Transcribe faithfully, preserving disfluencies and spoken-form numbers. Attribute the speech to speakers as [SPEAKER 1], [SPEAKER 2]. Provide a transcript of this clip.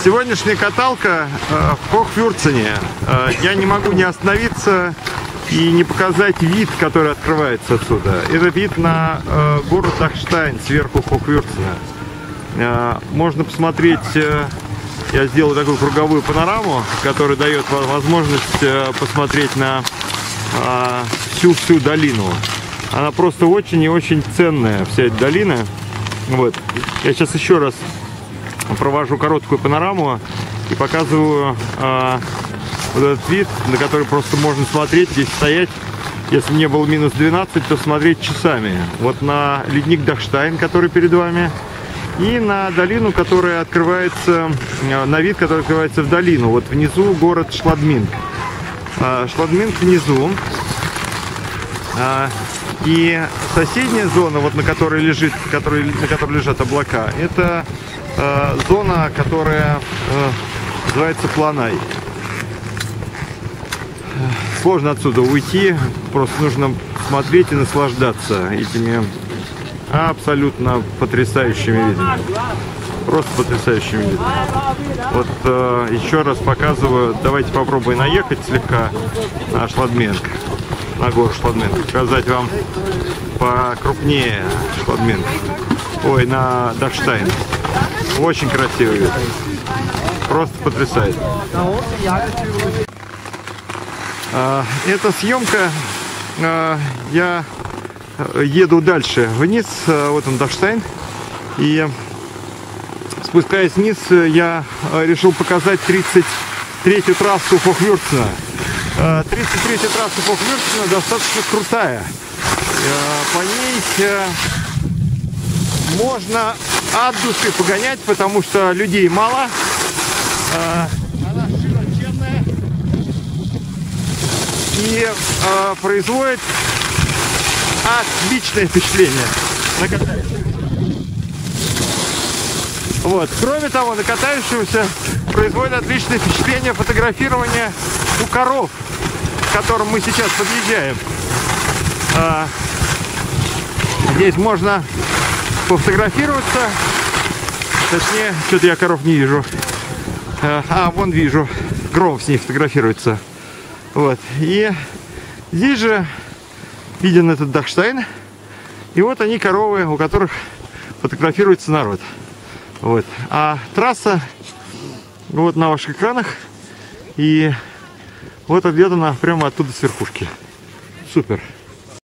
[SPEAKER 1] Сегодняшняя каталка э, в Хохвюрцене. Э, я не могу не остановиться и не показать вид, который открывается отсюда. Это вид на э, город Дахштайн сверху Хохвюрцена. Э, можно посмотреть, э, я сделал такую круговую панораму, которая дает возможность э, посмотреть на э, всю-всю долину. Она просто очень и очень ценная, вся эта долина. Вот. Я сейчас еще раз провожу короткую панораму и показываю э, вот этот вид, на который просто можно смотреть, здесь стоять. Если не было минус двенадцать, то смотреть часами. Вот на ледник Дахштайн, который перед вами, и на долину, которая открывается, э, на вид, который открывается в долину. Вот внизу город Шладминг. Э, Шладминг внизу. Э, и соседняя зона, вот на которой лежит, который, на которой лежат облака, это э, зона, которая э, называется Планай. Сложно отсюда уйти, просто нужно смотреть и наслаждаться этими абсолютно потрясающими видами. Просто потрясающими видами. Вот э, еще раз показываю, давайте попробуем наехать слегка на Шладминг, на гору Шладминг, показать вам покрупнее Шладминг. Ой, на Дахштайн. Очень красивый вид. Просто потрясает. Эта съемка, я еду дальше вниз, вот он Дахштайн, и спускаясь вниз, я решил показать тридцать третью трассу Хохвюрцена. тридцать третья трасса Хохвюрцена достаточно крутая. По ней можно от души погонять, потому что людей мало. Она широченная и э, производит отличное впечатление на катающегося. Вот. Кроме того, на катающегося производит отличное впечатление фотографирования у коров, к которым мы сейчас подъезжаем. А, здесь можно пофотографироваться. Точнее, что-то я коров не вижу. А, а вон вижу. Громов с ней фотографируется. Вот. И здесь же виден этот Дахштайн. И вот они, коровы, у которых фотографируется народ. Вот. А трасса вот на ваших экранах. И вот где-то она прямо оттуда с верхушки. Супер.